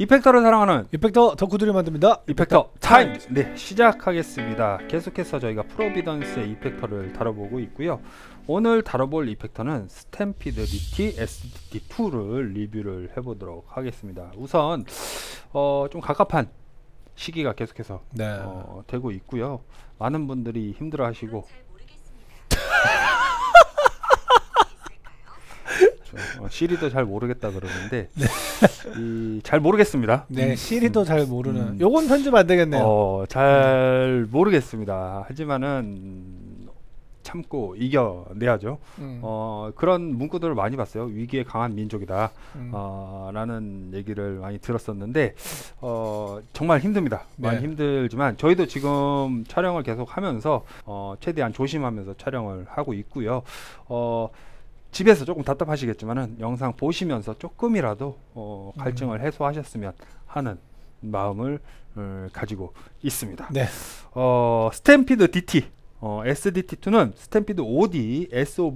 이펙터를 사랑하는 이펙터 덕후들이 만듭니다. 이펙터 타임! 네, 시작하겠습니다. 계속해서 저희가 프로비던스의 이펙터를 다뤄보고 있고요. 오늘 다뤄볼 이펙터는 스탬피드 DT SDT2를 리뷰를 해보도록 하겠습니다. 우선 좀 갑갑한 시기가 계속해서 되고 있고요. 많은 분들이 힘들어하시고 시리도 잘 모르겠다 그러는데 잘 모르겠습니다. 네, 시리도 잘 모르는. 요건 편집 안 되겠네요. 잘 모르겠습니다. 하지만은 참고 이겨내야죠. 그런 문구들을 많이 봤어요. 위기에 강한 민족이다 라는 얘기를 많이 들었었는데 정말 힘듭니다. 많이 힘들지만 저희도 지금 촬영을 계속 하면서 최대한 조심하면서 촬영을 하고 있고요. 집에서 조금 답답하시겠지만은 영상 보시면서 조금이라도 갈증을 해소하셨으면 하는 마음을 가지고 있습니다. 네. 스탬피드 DT SDT2는 스탬피드 OD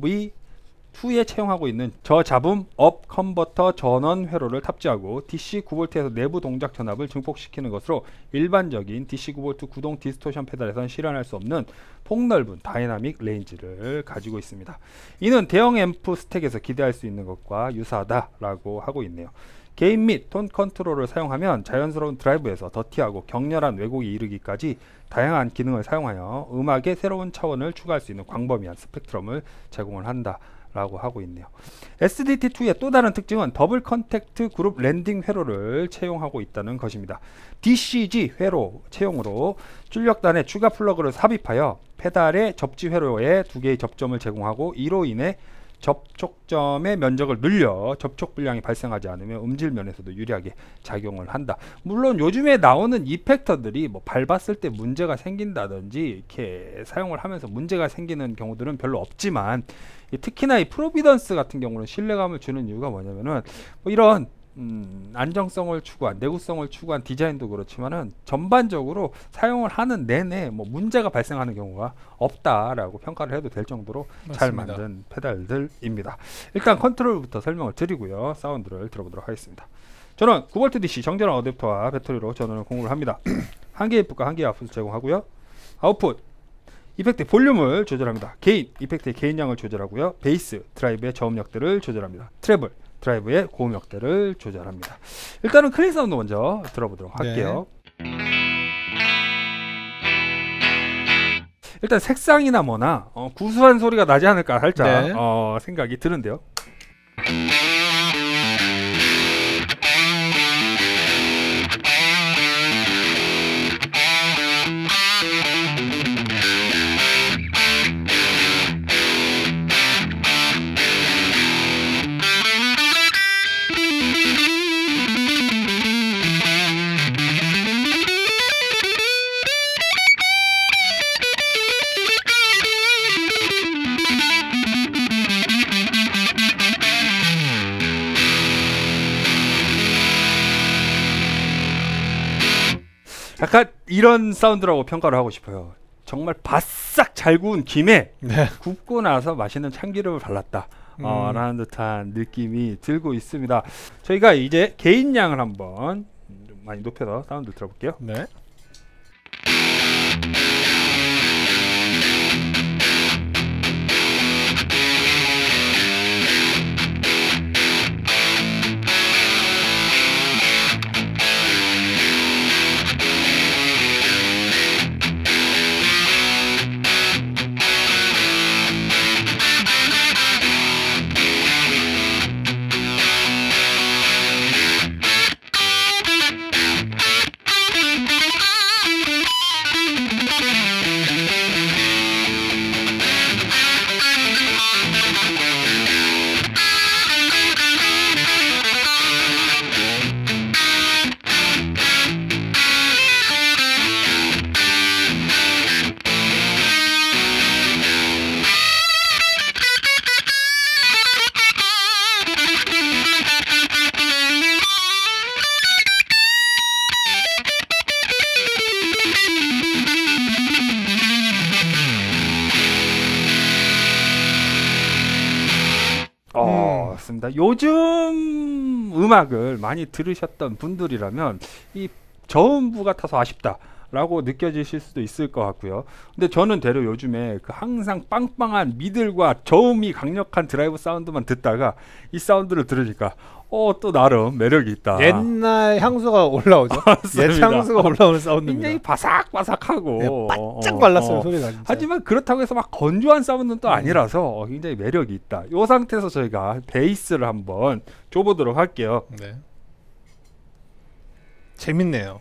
SOV2에 채용하고 있는 저잡음 업 컨버터 전원 회로를 탑재하고 DC 9V에서 내부 동작 전압을 증폭시키는 것으로 일반적인 DC 9V 구동 디스토션 페달에선 실현할 수 없는 폭넓은 다이나믹 레인지를 가지고 있습니다. 이는 대형 앰프 스택에서 기대할 수 있는 것과 유사하다라고 하고 있네요. 게인 및 톤 컨트롤을 사용하면 자연스러운 드라이브에서 더티하고 격렬한 왜곡에 이르기까지 다양한 기능을 사용하여 음악의 새로운 차원을 추가할 수 있는 광범위한 스펙트럼을 제공을 한다 라고 하고 있네요. SDT2의 또 다른 특징은 더블 컨택트 그룹 랜딩 회로를 채용하고 있다는 것입니다. DCG 회로 채용으로 출력단에 추가 플러그를 삽입하여 페달의 접지 회로에 2개의 접점을 제공하고 이로 인해 접촉점의 면적을 늘려 접촉 불량이 발생하지 않으며 음질 면에서도 유리하게 작용을 한다. 물론 요즘에 나오는 이펙터들이 뭐 밟았을 때 문제가 생긴다든지 이렇게 사용을 하면서 문제가 생기는 경우들은 별로 없지만 특히나 이 프로비던스 같은 경우는 신뢰감을 주는 이유가 뭐냐면은 뭐 이런 안정성을 추구한 내구성을 추구한 디자인도 그렇지만은 전반적으로 사용을 하는 내내 뭐 문제가 발생하는 경우가 없다라고 평가를 해도 될 정도로 맞습니다. 잘 만든 페달들입니다. 일단 컨트롤부터 설명을 드리고요. 사운드를 들어보도록 하겠습니다. 저는 9V DC 정전원 어댑터와 배터리로 전원을 공급을 합니다. 1개의 인풋과 1개의 아웃풋을 제공하고요. 아웃풋 이펙트의 볼륨을 조절합니다. 게인 이펙트의 게인량을 조절하고요. 베이스 드라이브의 저음역대를 조절합니다. 트래블 드라이브의 고음역대를 조절합니다. 일단은 클린 사운드 먼저 들어보도록 할게요. 일단 색상이나 뭐나 구수한 소리가 나지 않을까 살짝 생각이 드는데요. 약간 이런 사운드라고 평가를 하고 싶어요. 정말 바싹 잘 구운 김에 굽고 나서 맛있는 참기름을 발랐다 라는 듯한 느낌이 들고 있습니다. 저희가 이제 게인량을 한번 좀 많이 높여서 사운드 들어볼게요. 네. 맞습니다. 요즘 음악을 많이 들으셨던 분들이라면 이 저음부 같아서 아쉽다 라고 느껴지실 수도 있을 것 같고요. 근데 저는 되려 요즘에 그 항상 빵빵한 미들과 저음이 강력한 드라이브 사운드만 듣다가 이 사운드를 들으니까 또 나름 매력이 있다. 옛날 향수가 올라오죠. 옛 향수가 올라오는 사운드입니다. 굉장히 바삭바삭하고 네, 바짝 발랐어요 소리가. 진짜. 하지만 그렇다고 해서 막 건조한 사운드는 또 아니라서 굉장히 매력이 있다. 이 상태에서 저희가 베이스를 한번 줘보도록 할게요. 네. 재밌네요.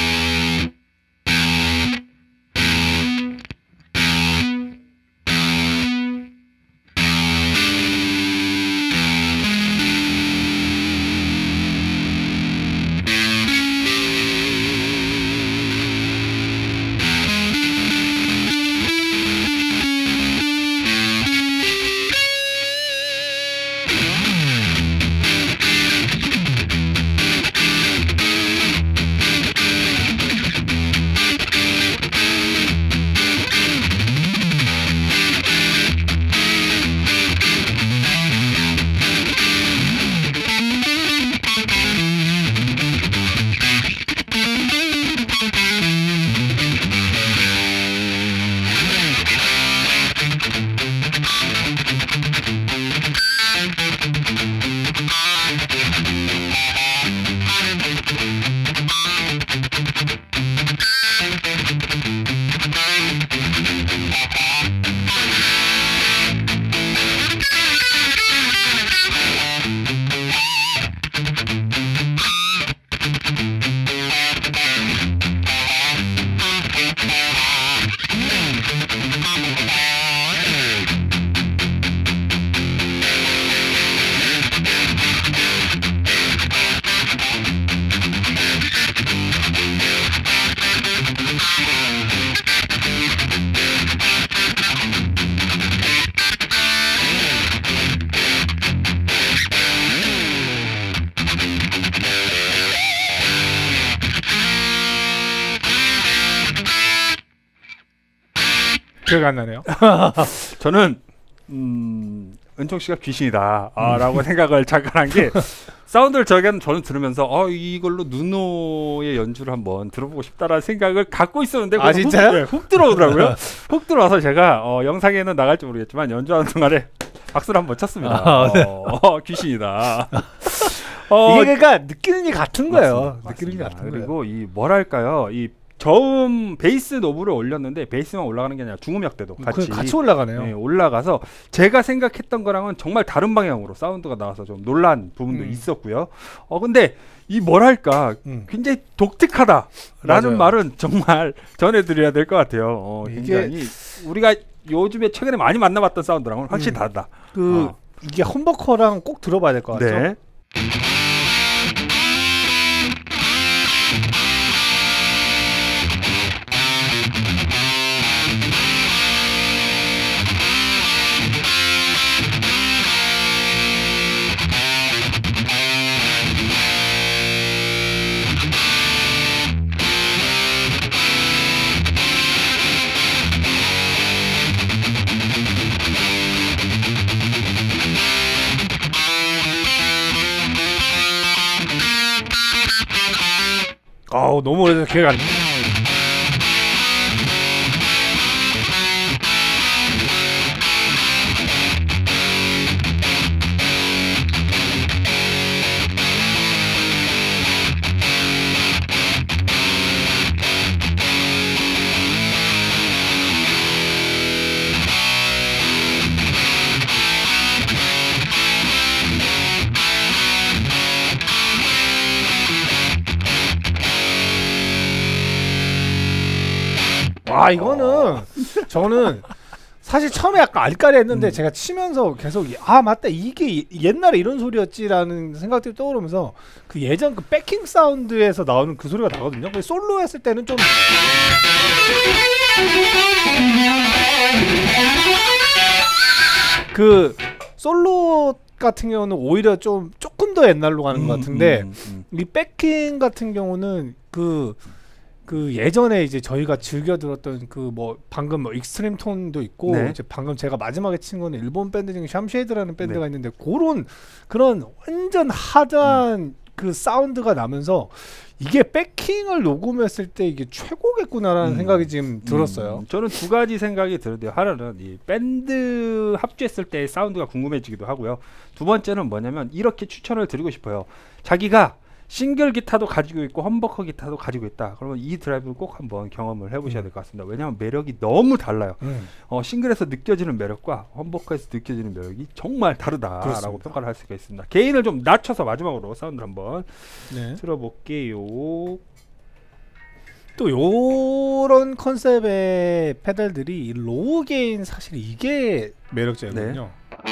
기억이 안 나네요. 저는 은총 씨가 귀신이다 라고 생각을 잠깐 한 게 사운드를 저는 들으면서 이걸로 누노의 연주를 한번 들어보고 싶다라는 생각을 갖고 있었는데 진짜요? 훅 들어오더라고요. 훅 들어와서 제가 영상에는 나갈지 모르겠지만 연주하는 동안에 박수를 한번 쳤습니다. 네. 귀신이다. 이게 그러니까 느끼는 게 같은 거예요. 맞습니다. 느끼는 게 같은 거예요. 그리고 이 뭐랄까요, 이 저음 베이스 노브를 올렸는데 베이스만 올라가는 게 아니라 중음역대도 같이 올라가네요. 네, 올라가서 제가 생각했던 거랑은 정말 다른 방향으로 사운드가 나와서 좀 놀란 부분도 있었고요. 근데 이 뭐랄까 굉장히 독특하다라는 맞아요. 말은 정말 전해드려야 될 것 같아요. 굉장히 우리가 요즘에 최근에 많이 만나봤던 사운드랑은 확실히 다르다. 이게 험버커랑 꼭 들어봐야 될 것 같죠? 네. 너무 오래돼서 기억이 안 나. 이거는 저는 사실 처음에 약간 알까리했는데 제가 치면서 계속 맞다 이게 옛날에 이런 소리였지라는 생각들이 떠오르면서 그 예전 그 백킹 사운드에서 나오는 그 소리가 나거든요. 근데 솔로 했을 때는 좀 그 솔로 같은 경우는 오히려 조금 더 옛날로 가는 것 같은데 이 백킹 같은 경우는 그 그 예전에 이제 저희가 즐겨 들었던 그 뭐 방금 뭐 익스트림 톤도 있고 네. 이제 방금 제가 마지막에 친 거는 일본 밴드 중에 샴쉐이드라는 밴드가 네. 있는데 그런 완전 하드한 그 사운드가 나면서 이게 백킹을 녹음했을 때 이게 최고겠구나라는 생각이 지금 들었어요. 저는 두 가지 생각이 들어요. 하나는 이 밴드 합주했을 때의 사운드가 궁금해지기도 하고요. 두 번째는 뭐냐면 이렇게 추천을 드리고 싶어요. 자기가 싱글 기타도 가지고 있고 험버커 기타도 가지고 있다. 그러면 이 드라이브를 꼭 한번 경험을 해보셔야 될 것 같습니다. 왜냐하면 매력이 너무 달라요. 싱글에서 느껴지는 매력과 험버커에서 느껴지는 매력이 정말 다르다라고 그렇습니다. 평가를 할 수가 있습니다. 게인을 좀 낮춰서 마지막으로 사운드를 한번 네. 들어볼게요. 또 요런 컨셉의 페달들이 로우 게인 사실 이게 매력적이거든요.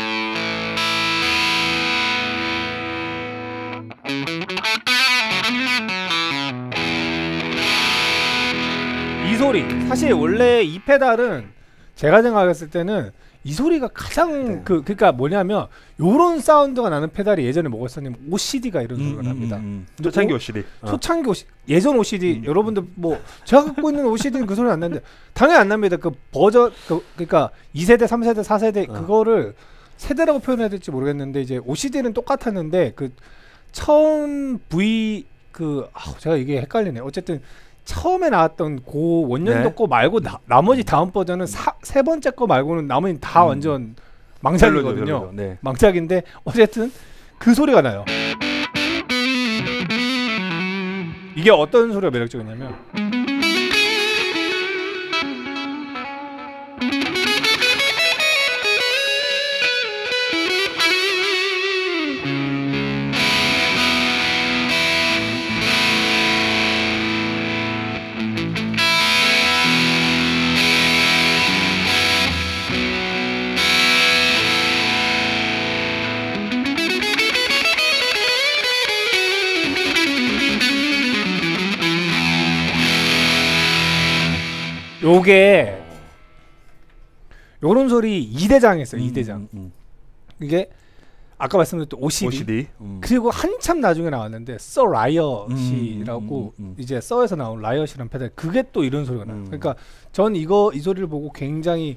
이 소리 사실 원래 이 페달은 제가 생각했을 때는 이 소리가 가장 그러니까 뭐냐면 요런 사운드가 나는 페달이 예전에 뭐가 있었냐면 OCD가 이런 소리가 납니다. 초창기 OCD. 초창기 OCD, 예전 OCD 여러분들 뭐 제가 갖고 있는 OCD는 그 소리 안 나는데 당연히 안 납니다. 그 버전 그러니까 2세대, 3세대, 4세대 그거를 세대라고 표현해야 될지 모르겠는데 이제 OCD는 똑같았는데 그 처음 제가 이게 헷갈리네. 어쨌든 처음에 나왔던 고 원년도 네. 거 말고 나머지 다음 버전은 세 번째 거 말고는 나머지는 다 완전 망작이거든요. 별로죠. 네. 망작인데 어쨌든 그 소리가 나요. 이게 어떤 소리가 매력적이냐면 요게 요런 소리 2대장이 있어요. 2대장. 이게 아까 말씀드렸던 OCD. 그리고 한참 나중에 나왔는데 서 라이엇이라고 이제 서에서 나온 라이엇이라는 페달 그게 또 이런 소리가 나요. 그러니까 전 이 소리를 보고 굉장히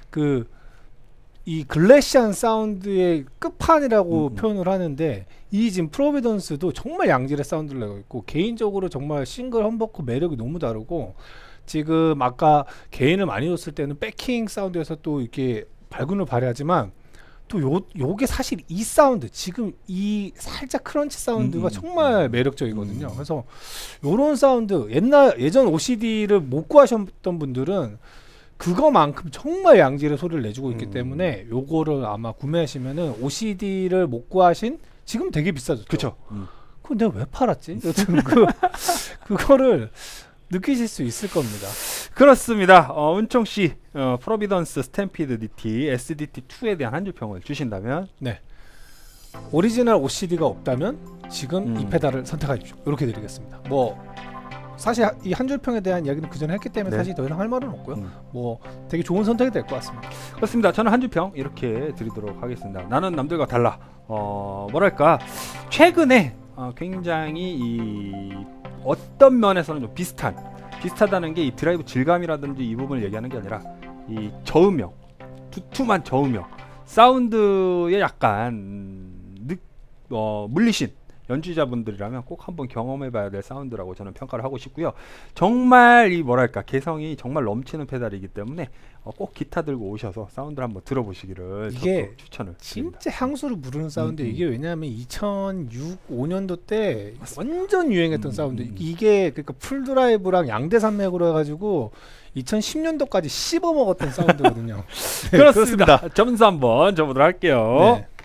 이 글래시한 사운드의 끝판이라고 표현을 하는데 이 지금 프로비던스도 정말 양질의 사운드를 내고 있고 개인적으로 정말 싱글 험버커 매력이 너무 다르고 지금 아까 개인을 많이 줬을 때는 백킹 사운드에서 또 이렇게 발군을 발휘하지만 또 요게 사실 이 사운드 지금 이 살짝 크런치 사운드가 정말 매력적이거든요. 그래서 요런 사운드 예전 OCD를 못 구하셨던 분들은 그거만큼 정말 양질의 소리를 내주고 있기 때문에 요거를 아마 구매하시면은 OCD를 못 구하신 지금 되게 비싸졌죠. 그렇죠. 그건 내가 왜 팔았지? 여튼 그거를 느끼실 수 있을 겁니다. 그렇습니다. 은총 씨, 프로비던스 스탬피드 DT SDT2에 대한 한 줄 평을 주신다면, 네, 오리지널 OCD가 없다면 지금 이 페달을 선택하십시오. 이렇게 드리겠습니다. 뭐 사실 이 한 줄 평에 대한 이야기는 그 전에 했기 때문에 사실 더 이상 할 말은 없고요. 뭐 되게 좋은 선택이 될 것 같습니다. 그렇습니다. 저는 한 줄 평 이렇게 드리도록 하겠습니다. 나는 남들과 달라. 뭐랄까 최근에 굉장히 어떤 면에서는 좀 비슷하다는 게 이 드라이브 질감이라든지 이 부분을 얘기하는 게 아니라 이 저음역, 두툼한 저음역, 사운드에 약간 물리신 연주자분들이라면 꼭 한번 경험해봐야 될 사운드라고 저는 평가를 하고 싶고요. 정말 이 뭐랄까 개성이 정말 넘치는 페달이기 때문에 꼭 기타 들고 오셔서 사운드를 한번 들어보시기를 이게 추천을 진짜 드립니다. 향수를 부르는 사운드. 이게 왜냐하면 2006, 5년도 때 완전 유행했던 사운드. 이게 그러니까 풀드라이브랑 양대산맥으로 해가지고 2010년도까지 씹어먹었던 사운드거든요. 네, 그렇습니다. 점수 한번 줘보도록 할게요. 네.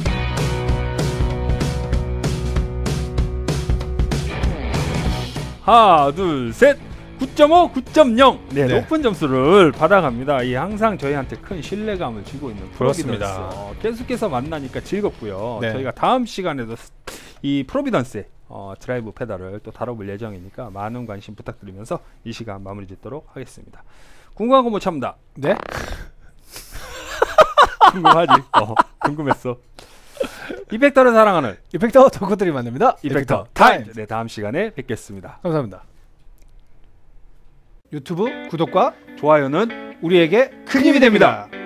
하나, 둘, 셋. 9.5, 9.0. 네, 네. 높은 점수를 받아갑니다. 이 항상 저희한테 큰 신뢰감을 주고 있는 그렇습니다. 프로비던스. 계속해서 만나니까 즐겁고요. 네. 저희가 다음 시간에도 이 프로비던스의 드라이브 페달을 또 다뤄볼 예정이니까 많은 관심 부탁드리면서 이 시간 마무리 짓도록 하겠습니다. 궁금한 거 못 참다. 네? 궁금하지? 궁금했어. 이펙터를 사랑하는 이펙터 덕후들이 만납니다. 이펙터 타임. 네, 다음 시간에 뵙겠습니다. 감사합니다. 유튜브 구독과 좋아요는 우리에게 큰 힘이 됩니다.